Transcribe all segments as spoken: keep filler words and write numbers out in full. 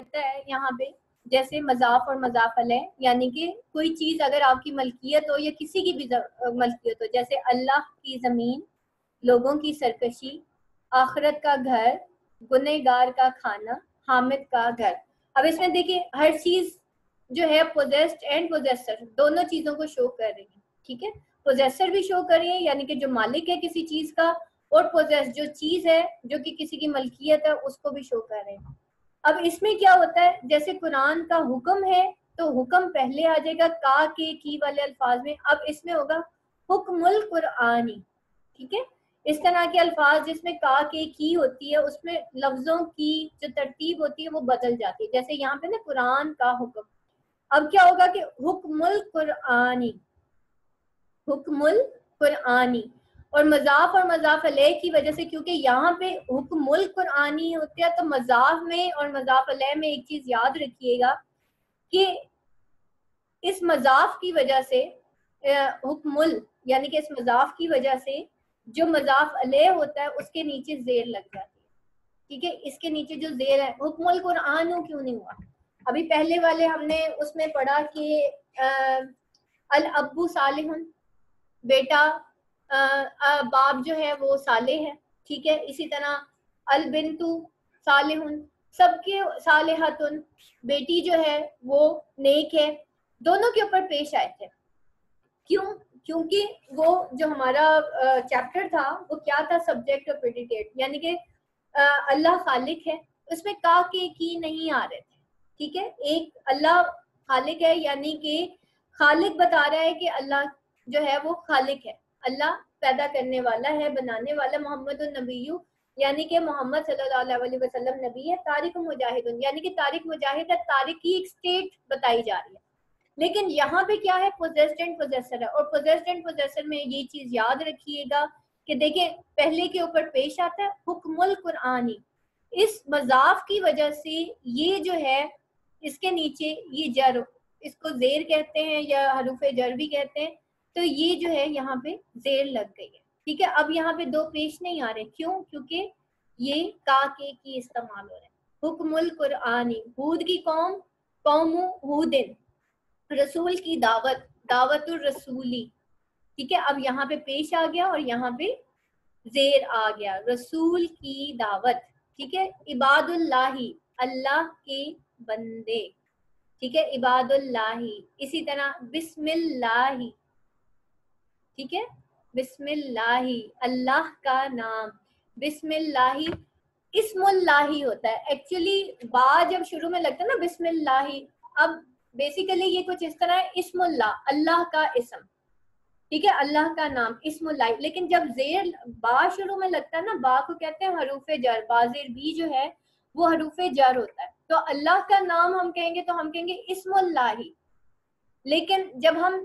कहता है यहाँ पे जैसे मजाफ और मजाफ अलैह, यानी कि कोई चीज अगर आपकी मलकियत हो या किसी की भी मलकियत हो, जैसे अल्लाह की जमीन, लोगों की सरकशी, आखिरत का घर, गुनहगार का खाना, हामिद का घर। अब इसमें देखिए हर चीज जो है पोजेस्ड एंड पोजेसर दोनों चीजों को शो कर रही है, ठीक है। पोजेसर भी शो कर रही है यानी कि जो मालिक है किसी चीज का, और पोजेस जो चीज है जो कि किसी की मलकियत है उसको भी शो कर रहे हैं। अब इसमें क्या होता है, जैसे कुरान का हुक्म है तो हुक्म पहले आ जाएगा का के की वाले अल्फाज में। अब इसमें होगा हुक्मुल कुरानी, ठीक है। इस तरह के अल्फाज जिसमें का के की होती है उसमें लफ्जों की जो तरतीब होती है वो बदल जाती है। जैसे यहाँ पे ना कुरान का हुक्म, अब क्या होगा कि हुक्मुल कुरानी, हुक्मुल कुरानी। और मजाफ और मजाफ अलैह की वजह से, क्योंकि यहाँ पे हुक्मुल कुरानी होते हैं, तो मजाफ में और मजाफ अलैह में एक चीज याद रखिएगा कि इस मजाफ की वजह से हुक्मुल यानी कि इस मजाफ की वजह से जो मजाफ अलैह होता है उसके नीचे जेर लग जाती है, ठीक है। इसके नीचे जो जेर है, हुक्मुल कुरान क्यों नहीं हुआ? अभी पहले वाले हमने उसमें पढ़ा कि अल अब्बू सालिहुन, बेटा आ, आ, बाप जो है वो साले है, ठीक है। इसी तरह अल बिन्तु सालिहुन, सबके सालिहतुन, बेटी जो है वो नेक है, दोनों के ऊपर पेश आए थे। क्यों? क्योंकि वो जो हमारा चैप्टर था वो क्या था, सब्जेक्ट और प्रेडिकेट, यानी कि अल्लाह खालिक है, उसमें का के की नहीं आ रहे थे, ठीक है। एक अल्लाह खालिक है यानी कि खालिक बता रहा है कि अल्लाह जो है वो खालिक है, अल्लाह पैदा करने वाला है, बनाने वाला। मोहम्मद नबीयू यानी कि मोहम्मद सल्लल्लाहु अलैहि वसल्लम नबी है। तारिक मुजाहिदुन यानी कि तारिक मुजाहिद है, तारिक की एक स्टेट बताई जा रही है। लेकिन यहाँ पे क्या है, पोजेस्ड एंड पोजेसर है। और पोजेस्ड एंड पोजेसर में ये चीज याद रखिएगा कि देखिए पहले के ऊपर पेश आता है हुक्मुल कुरानी, इस मजाफ की वजह से ये जो है इसके नीचे ये जर, इसको जेर कहते हैं या हरूफ जर भी कहते हैं, तो ये जो है यहाँ पे जेर लग गई है, ठीक है। अब यहाँ पे दो पेश नहीं आ रहे, क्यों? क्योंकि ये का के की इस्तेमाल हो रहे हैं। हुक्मुल कुरानी, हूद की कौम, कौम हूदिन, रसूल की दावत, दावतुर रसूली, ठीक है। अब यहाँ पे पेश आ गया और यहाँ पे जेर आ गया, रसूल की दावत, ठीक है। इबादुल्लाही, अल्लाह के बंदे, ठीक है, इबादुल्लाही। इसी तरह बिस्मिल्लाही, ठीक है, बिस्मिल्लाही, अल्लाह का नाम, बिस्मिल्लाही। इस्मुल्लाही होता है एक्चुअली, बा जब शुरू में लगता है ना बिस्मिल्लाही, अब बेसिकली ये कुछ इस तरह है, इस्मुल्ला, अल्लाह का इस्म, ठीक है, अल्लाह का नाम, इस्मुल्लाह। लेकिन जब जेर बा शुरू में लगता है ना, बा को कहते हैं हरूफे जर, बाजेर बी जो है वो हरूफे जर होता है। तो अल्लाह का नाम हम कहेंगे तो हम कहेंगे इस्मुल्लाही। लेकिन जब हम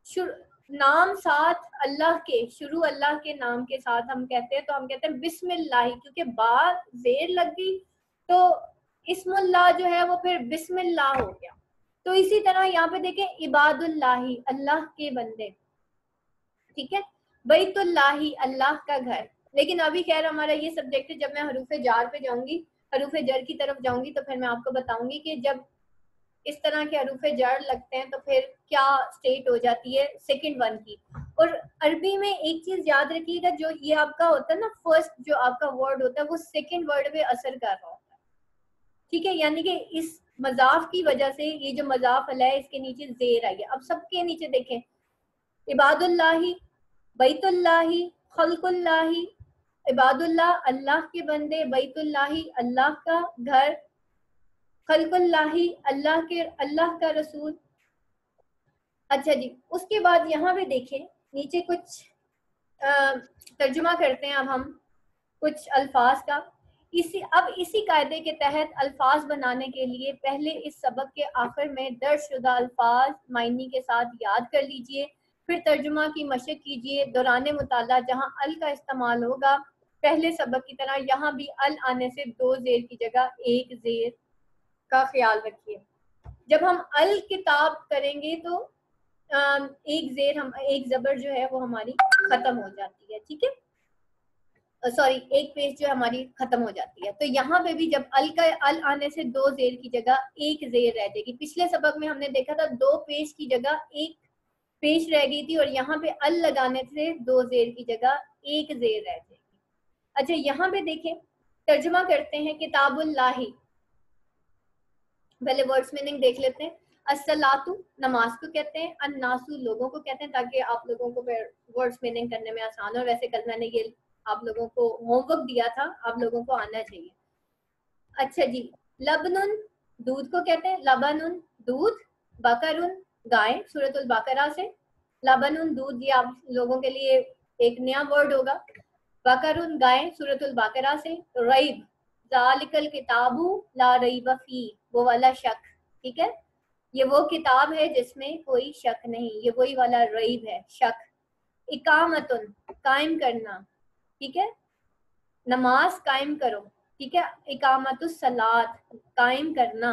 नाम साथ अल्लाह के, शुरू अल्लाह के नाम के साथ हम कहते हैं तो हम कहते हैं बिस्मिल्लाही, क्योंकि बा जेर लग गई तो इस्मुल्लाह जो है वो फिर बिस्मिल्लाह हो गया। तो इसी तरह यहाँ पे देखें इबादुल्लाही, अल्लाह के बंदे, ठीक है, बैतुल्लाही, अल्लाह का घर। लेकिन अभी खैर हमारा ये सब्जेक्ट है, जब मैं हरूफे जार पे जाऊंगी, हरूफे जर की तरफ जाऊंगी तो फिर मैं आपको बताऊंगी कि जब इस तरह के हरूफे जर लगते हैं तो फिर क्या स्टेट हो जाती है सेकंड वन की। और अरबी में एक चीज याद रखिएगा, जो ये आपका होता है ना फर्स्ट जो आपका वर्ड होता है वो सेकंड वर्ड पे असर कर रहा होता है, ठीक है। यानी कि इस मजाफ की वजह से ये जो मजाफ अलैह है इसके नीचे जेर आई है। अब सबके नीचे देखें, इबादुल्लाही, बैतुल्लाही, खल्कुल्लाही, इबादुल्लाह अल्लाह के बंदे, बैतुल्लाही अल्लाह का घर, खल्कुल्लाही अल्लाह के, अल्लाह का रसूल। अच्छा जी, उसके बाद यहाँ पे देखें नीचे कुछ तर्जुमा करते हैं अब हम कुछ अल्फाज का। इसी अब इसी कायदे के तहत अल्फाज बनाने के लिए पहले इस सबक के आखिर में दर्ज शुदा अल्फाज मायनी के साथ याद कर लीजिए, फिर तर्जुमा की मशक कीजिए। दौरान मुताला जहाँ अल का इस्तेमाल होगा पहले सबक की तरह यहाँ भी अल आने से दो जेर की जगह एक जेर का ख्याल रखिए। जब हम अल किताब करेंगे तो एक जेर हम एक जबर जो है वो हमारी खत्म हो जाती है, ठीक है। सॉरी एक पेश जो हमारी खत्म हो जाती है। तो यहाँ पे भी जब अल का अल आने से दो जेर की जगह एक जेर रह जाएगी। पिछले सबक में हमने देखा था दो पेश की जगह एक पेश रह गई थी और यहाँ पे अल लगाने से दो जेर की जगह एक जेर रह जाएगी। अच्छा यहाँ पे देखें, तर्जुमा करते हैं किताबुल्लाही। पहले वर्ड्स मीनिंग देख लेते हैं। अस्सलातु नमाज को कहते हैं, अन्नासु लोगों को कहते हैं, ताकि आप लोगों को वर्ड्स मीनिंग करने में आसान हो। वैसे कल मैंने ये आप लोगों को होमवर्क दिया था, आप लोगों को आना चाहिए। अच्छा जी, लबनुन दूध को कहते हैं, लबनुन दूध, बकरुन गाय, सूरतुल बकरा से। लबनुन दूध ये आप लोगों के लिए एक नया वर्ड होगा। बकरुन गाय, सूरतुल बकरा से। रईब ज़ालिकल किताबु ला रईब फी, वो वाला शक, ठीक है, ये वो किताब है जिसमें कोई शक नहीं, ये वही वाला रईब है, शक। इकामतुन कायम करना, ठीक है, नमाज कायम करो, ठीक है, इकामतुस सलात कायम करना।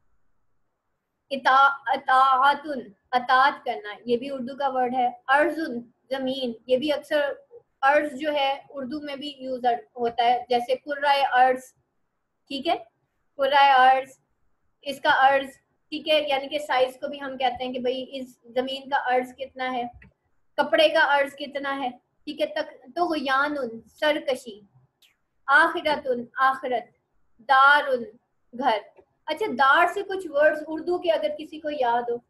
इता अताअतुन अतात करना, ये भी उर्दू का वर्ड है। अर्जुन जमीन, ये भी अक्सर अर्ज जो है उर्दू में भी यूज होता है, जैसे कुर्राए अर्ज, ठीक है, कुर्राए अर्ज, इसका अर्ज, ठीक है, यानी कि साइज को भी हम कहते हैं कि भाई इस जमीन का अर्ज कितना है, कपड़े का अर्ज कितना है, ठीक है। तक तो गुयानुन सरकशी, आखिरतुन आखिरत, दारुन घर। अच्छा दार से कुछ वर्ड्स उर्दू के अगर किसी को याद हो,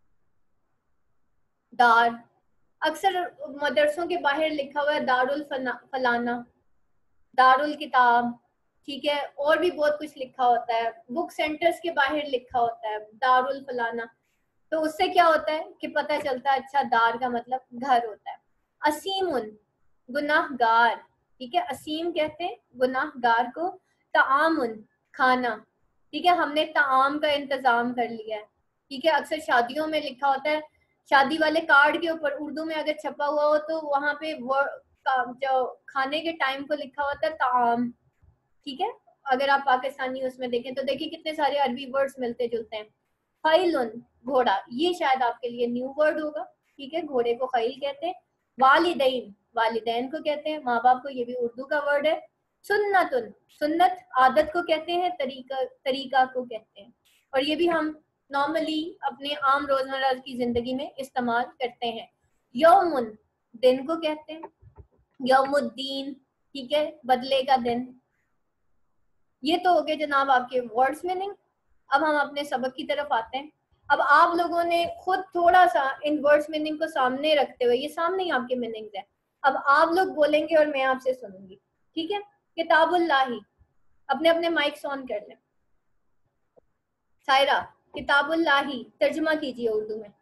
दार अक्सर मदरसों के बाहर लिखा हुआ है दारुल फलाना, दारुल किताब, ठीक है, और भी बहुत कुछ लिखा होता है, बुक सेंटर्स के बाहर लिखा होता है दारुल फलाना। तो उससे क्या होता है कि पता चलता है अच्छा दार का मतलब घर होता है। असीमुन गुनाहगार, ठीक है, असीम कहते हैं गुनाहगार को। ताआमुन खाना, ठीक है, हमने ताआम का इंतजाम कर लिया है, ठीक है। अक्सर शादियों में लिखा होता है, शादी वाले कार्ड के ऊपर उर्दू में अगर छपा हुआ हो तो वहां पे जो खाने के टाइम को लिखा होता है ताआम, ठीक है। अगर आप पाकिस्तानी उसमें देखें तो देखिए कितने सारे अरबी वर्ड्स मिलते जुलते हैं। खैलुन घोड़ा, ये शायद आपके लिए न्यू वर्ड होगा, ठीक है, घोड़े को खैल कहते हैं। वालिदैन वालिदैन को कहते हैं माँ बाप को, ये भी उर्दू का वर्ड है। सुन्नतुन सुन्नत आदत को कहते हैं, तरीका तरीका को कहते हैं, और ये भी हम नॉर्मली अपने आम रोजमर्रा की जिंदगी में इस्तेमाल करते हैं। यौमुन दिन को कहते हैं, यौमुद्दीन, ठीक है, बदले का दिन। ये तो हो गए जनाब आपके वर्ड्स मीनिंग। अब हम अपने सबक की तरफ आते हैं। अब आप लोगों ने खुद थोड़ा सा इन वर्ड्स मीनिंग को सामने रखते हुए, ये सामने ही आपके मीनिंग्स है, अब आप लोग बोलेंगे और मैं आपसे सुनूंगी, ठीक है। किताबुल्लाही, अपने अपने माइक्स ऑन कर लें। सायरा किताबुल्लाही तर्जुमा कीजिए उर्दू में।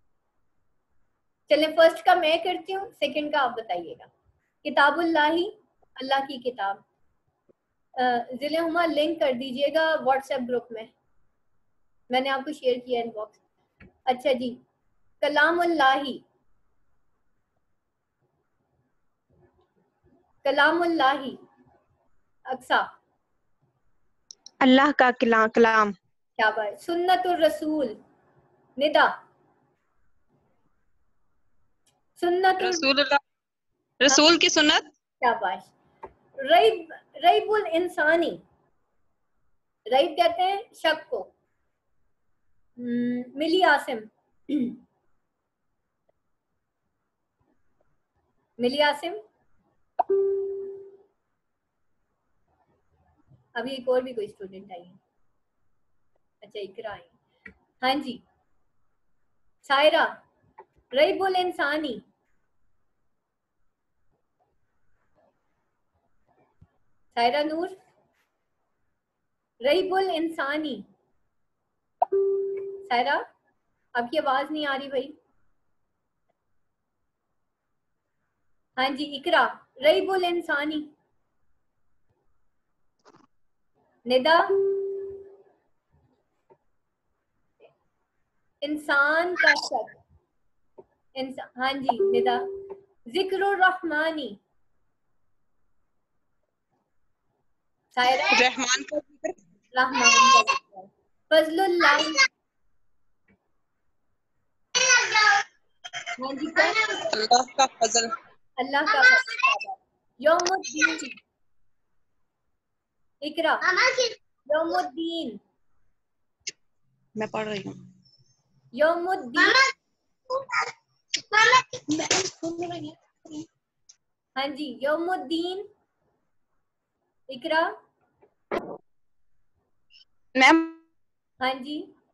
चलें फर्स्ट का मैं करती हूँ, सेकंड का आप बताइएगा। किताबुल्लाही अल्लाह की किताब। जिले हुमा लिंक कर दीजिएगा व्हाट्सएप ग्रुप में, मैंने आपको शेयर किया इनबॉक्स। अच्छा जी, कलामुल्लाही कलामुल्लाही अक्सा, अल्लाह का कलाम। क्या बात। सुन्नतुर रसूल निदा, सुन्नतुर रसूल रसूल की सुन्नत। क्या बात। रईब रईबुल इंसानी, रईब कहते हैं शक को। मिली आसिम मिली आसिम, अभी एक और भी कोई स्टूडेंट आई है। अच्छा इकरा आई, हाँ जी। सायरा रईबुल इंसानी, सायरा नूर रईबुल इंसानी। सायरा आपकी आवाज नहीं आ रही भाई। हाँ जी इकरा रईबुल इंसानी। निदा इंसान का शक, इंसान, हाँ जी निदा। जिक्रुर रहमानी, सायरा रहमान का जिक्र, रहमान का जिक्र। फजलुल्लाह, हाँ जी अल्लाह का फजल, अल्लाह का फजल। यौमुद्दीन, इकरा। यौमुद्दीन, मैं पढ़ रही हूँ। यौमुद्दीन, हाँ जी, यौमुद्दीन, इकरा। मैम हाँ जी,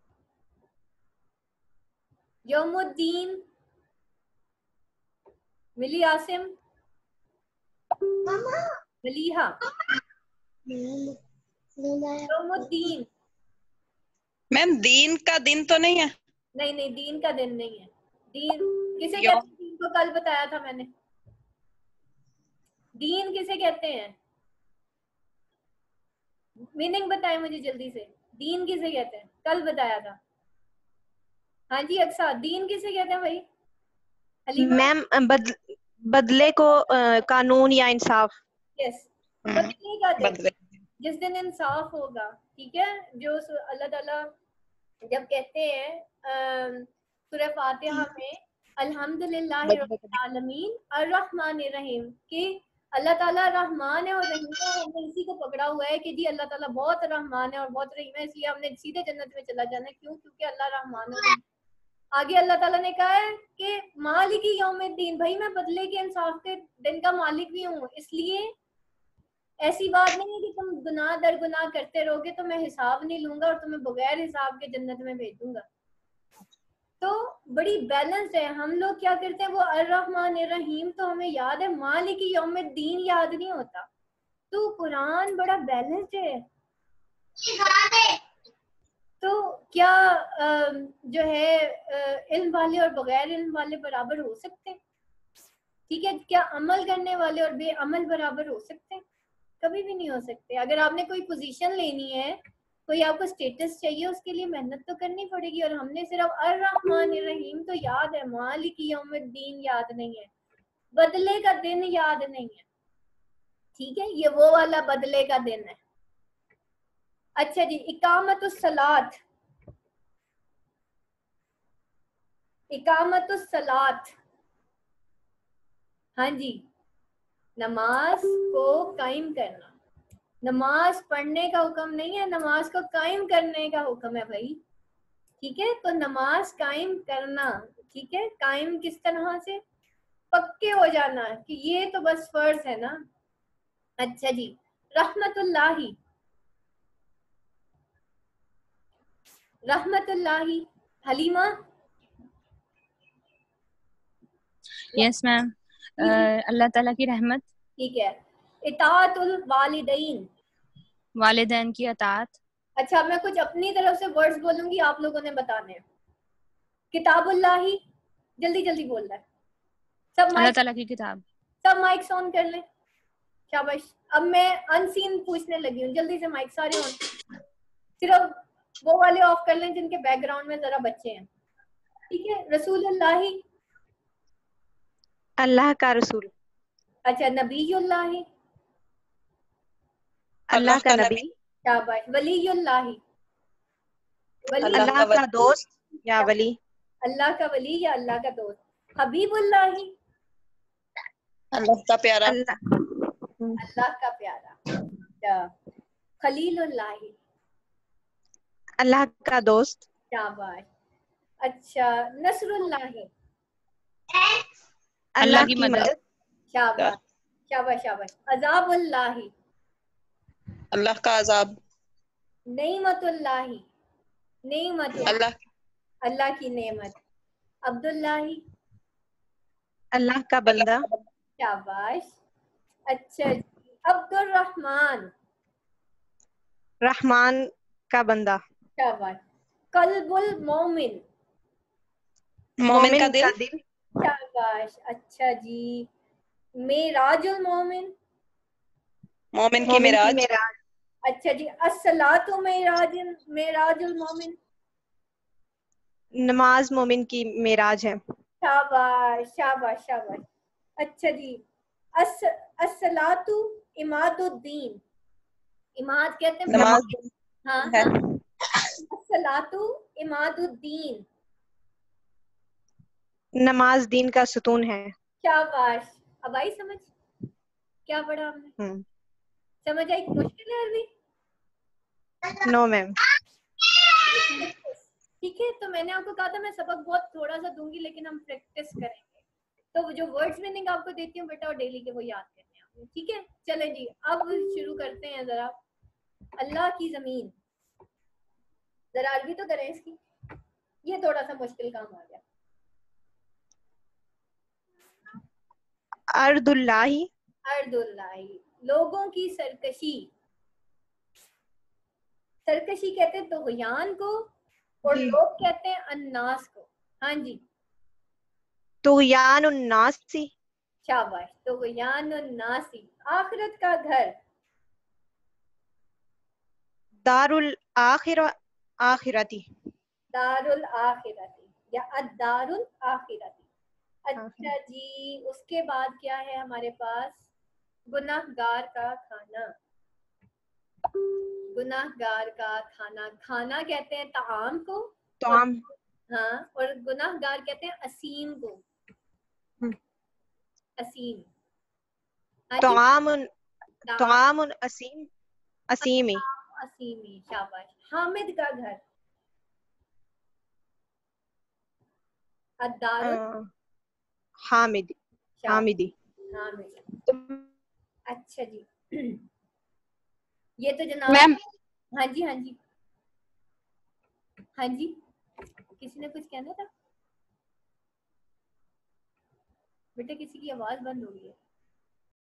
यौमुद्दीन, मिली आसिम, मलीहा, यौमुद्दीन। मैम दीन का दिन तो नहीं है? नहीं नहीं, दीन का दिन नहीं है। दीन किसे यो कहते हैं? दीन को कल बताया था मैंने। दीन किसे कहते हैं? मीनिंग बताए मुझे जल्दी से। दीन किसे कहते हैं? कल बताया था। हाँ जी अक्सा, दीन किसे कहते हैं भाई? हलीमा। मैम बद, बदले को अ, कानून या इंसाफ। यस, हम्म, बदले का दिन, बदले। जिस दिन इंसाफ होगा। ठीक है, जो सु- अल्लाह ताला जब कहते हैं अम, सूरह फातिहा में अल्हम्दुलिल्लाहि बदले का रब्बिल आलमीन अर्रहमानिर रहीम, कि अल्लाह ताला रहमान है और रहीम है। हमने इसी को पकड़ा हुआ है कि जी अल्लाह ताला बहुत रहमान है और बहुत रहीम है, इसलिए हमने सीधे जन्नत में चला जाना है। क्यों? क्योंकि अल्लाह रहमान और रहीम। आगे अल्लाह ताला ने कहा है कि मालिकी यौमिद्दीन, भाई मैं बदले के इंसाफ के दिन का मालिक भी हूँ। इसलिए ऐसी बात नहीं है कि तुम गुनाह दर गुनाह करते रहोगे तो मैं हिसाब नहीं लूंगा और तुम्हें बगैर हिसाब के जन्नत में भेज दूंगा। तो बड़ी बैलेंस्ड है। हम लोग क्या करते हैं, वो अर्रहमान रहीम तो हमें याद है, मालिकी यौमिद्दीन याद नहीं होता। तो कुरान बड़ा बैलेंस्ड है। तो क्या अ, जो है अ, इल्म वाले और बगैर इल्म वाले बराबर हो सकते हैं? ठीक है, क्या अमल करने वाले और बेअमल बराबर हो सकते हैं? कभी भी नहीं हो सकते। अगर आपने कोई पोजीशन लेनी है, कोई आपको स्टेटस चाहिए, उसके लिए मेहनत तो करनी पड़ेगी। और हमने सिर्फ अर्रहमान रहीम तो याद है, मालिक यौमिद्दीन याद नहीं है, बदले का दिन याद नहीं है। ठीक है, ये वो वाला बदले का दिन है। अच्छा जी, इकामतुस सलात, इकामतुस सलात, हाँ जी, नमाज को कायम करना। नमाज पढ़ने का हुक्म नहीं है, नमाज को कायम करने का हुक्म है भाई। ठीक है, तो नमाज कायम करना। ठीक है, कायम किस तरह से? पक्के हो जाना कि ये तो बस फर्ज है ना। अच्छा जी, रहमतुल्लाही, रहमतुल्लाही, हलीमा। यस मैम, अल्लाह ताला की रहमत। ठीक है, इताअतुल वालिदैन, वालिदैन की अताअत। अच्छा मैं कुछ अपनी तरफ से वर्ड्स बोलूंगी, आप लोगों ने बताने हैं। किताबुल्लाही, जल्दी जल्दी बोल रहा है सब। अल्लाह माइक, ताला की किताब। सब माइक ऑन कर लें, शाबाश। अब मैं अनसीन पूछने लगी हूँ, जल्दी से माइक सारे ऑन। सिर्फ वो वाले ऑफ कर लें जिनके बैकग्राउंड में जरा बच्चे हैं। ठीक है, रसूलुल्लाही, अल्लाह का रसूल। अच्छा नबीयुल्लाही, अल्लाह का नबी। शाबाश। वलीयुल्लाही, वली, अल्लाह अल्लाह का का दोस्त या वली। अल्लाह का वली या अल्लाह का दोस्त। हबीबुल्लाही, अल्लाह का प्यारा। अल्लाह अल्लाह का प्यारा। अच्छा, खलीलुल्लाही, अल्लाह का दोस्त। शाबाश। अच्छा, नसरुल्लाही, अल्लाह अल्लाह की की मदद। मदद। शाबाश शाबाश शाबाश। अजाबुल्लाही, अल्लाह का अजाब। नेमतुल्लाही, नेमतुल्लाह, अल्लाह अल्लाह की नेमत। अब्दुल्लाही, अल्लाह का बंदा। शाबाश। अच्छा जी, अब्दुल रहमान, रहमान का बंदा। शाबाश। कल्बुल मोमिन, मोमिन का मोमिन का दिल। दिल। शाबाश। अच्छा जी, मेराजुल मोमिन, मोमिन की मोमिन की मिराज। मेराज। अच्छा जी, अस्सलातु मेराजुल, मेराजुल मोमिन, नमाज मोमिन की मेराज है। शाबाश शाबाश शाबाश। अच्छा जी, अस अस्सलातु इमादुद्दीन, इमाद कहते हैं नमाज बुलंद। हाँ है। हाँ, अस्सलातु इमादुद्दीन, नमाज दीन का सुतून है। शाबाश। अब आई समझ? क्या पढ़ा हमने? हम्म समझ आई? मुश्किल है अरबी? No ma'am. ठीक है, तो मैंने आपको कहा था मैं सबक बहुत थोड़ा सा दूंगी, लेकिन हम प्रैक्टिस करेंगे। तो जो वर्ड्स मीनिंग आपको देती हूँ बेटा, और डेली के वो याद करने हैं आपने, ठीक है? चले जी, अब शुरू करते हैं जरा। अल्लाह की जमीन, जरा अरबी तो करें इसकी। ये थोड़ा सा मुश्किल काम आ गया। अर्दुल्लाही। अर्दुल्लाही, लोगों की सरकशी। सरकशी कहते हैं तुगयान को, और जी। लोग कहते हैं अन्नास को। हाँ जी, तुगयान उन्नासी। शाबाश, तुगयान अन्नासी। आखिरत का घर, दारुल आखिरा आखिरती। दारुल आखिरती या अदारुल आखिरती। अच्छा जी, उसके बाद क्या है हमारे पास? गुनाहगार का खाना। गुनाहगार का खाना, खाना कहते हैं ताआम को, तो और हम हाँ, और गुनाहगार कहते हैं असीम को। हम्म, असीम, हाँ तो जी, आम तो ताआम, आम असीम असीमी। असीमी, शाबाश। हामिद का घर, अ, अदारुल, हामिद हामिदी। शाबाश, हामिद। तो अच्छा जी, ये तो जनाब, मैम हाँ जी हाँ जी हाँ जी, किसी ने कुछ कहना था? बेटा किसी की आवाज बंद हो गई है।